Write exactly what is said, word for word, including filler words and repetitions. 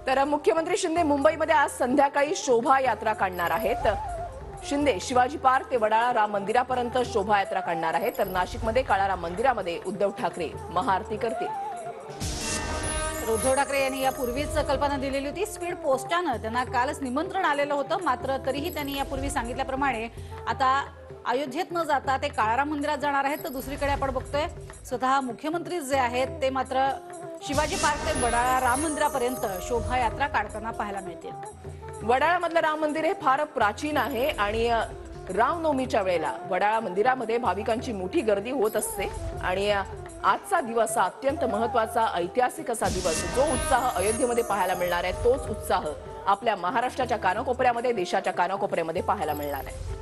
तर मुख्यमंत्री शिंदे मुंबईमध्ये आज संध्याकाळी शोभायात्रा काढणार आहेत। शिंदे शिवाजी पार्क ते वडाळा राम मंदिरापर्यंत शोभायात्रा काढणार आहेत। तर नाशिकमध्ये काळा राम मंदिरामध्ये उद्धव ठाकरे महाआरती करतील। उद्धव ठाकरे यांनी यापूर्वीच कल्पना दिलेली होती। स्पीड पोस्टानं त्यांना कालच निमंत्रण आलेलं होतं, मात्र तरीही त्यांनी यापूर्वी सांगितल्याप्रमाणे आता अयोध्येत न जाता ते काळाराम मंदिरात जाणार आहेत। तर दुसरीकडे आपण बघतोय स्वतः मुख्यमंत्री जे आहेत ते मात्र शिवाजी पार्क ते वडाळा राम मंदिरापर्यंत शोभायात्रा काढताना पाहायला मिळतील। वडाळ्यामधलं राम मंदिर हे फार प्राचीन आहे आणि रामनवमीच्या वेळेला वडाळा मंदिरामध्ये भाविकांची मोठी गर्दी होत असते आणि आजचा दिवस हा अत्यंत महत्त्वाचा ऐतिहासिक असा दिवस, जो उत्साह अयोध्येमध्ये पाहायला मिळणार आहे तोच उत्साह आपल्या महाराष्ट्राच्या कानाकोपऱ्यामध्ये, देशाच्या कानाकोपऱ्यामध्ये पाहायला मिळणार आहे।